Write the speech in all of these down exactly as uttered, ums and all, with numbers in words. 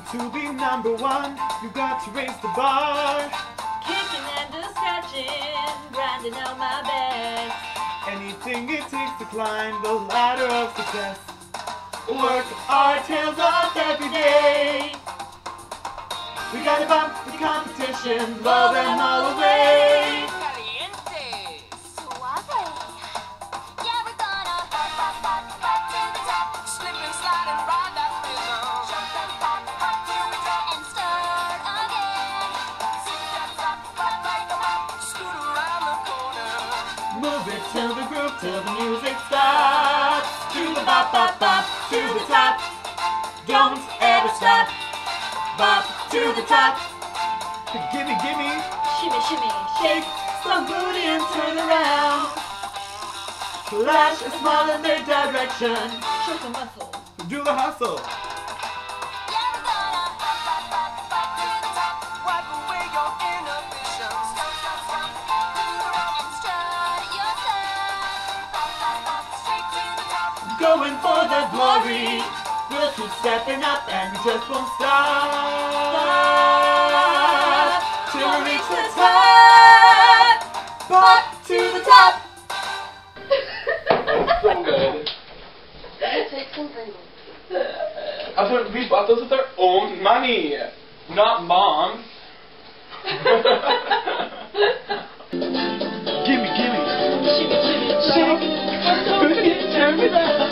To be number one, you got to raise the bar. Kicking and just scratching, grinding out my best. Anything it takes to climb the ladder of success. Work our tails off every day. We gotta bump the competition, blow them all away. Caliente, suave. Yeah, we're gonna pop, pop, pop, pop to the top. Slip and slide and ride that rhythm. Jump and pop, pop to the top and start again. Sit that top, pop like a mop. Scoot around the corner. Move it to the groove till the music starts. To the bop, bop, bop, to the top. Don't ever stop. Bop to the top. Gimme, gimme. Shimmy, shimmy, Shake some booty and turn around. Flash a smile in their direction. show some muscle. Do the hustle. Yeah, we're gonna pop, pop, pop, pop to the top. Wipe away your inhibitions. Stop, stop, stop. Do the rock and strut yourself. Pop, pop, pop, straight to the top. Going for the glory. We'll keep stepping up and we just won't stop. Till we reach the top. Bop to the top. So good. Take something. I thought we bought those with our own money, not Mom's. Gimme, gimme. Shimmy, shimmy, Shake. Booty, turn it around.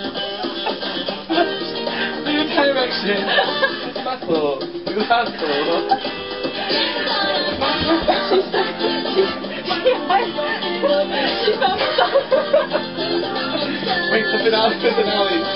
New direction. Muscle. New hustle. She found Wait, the finale, the finale.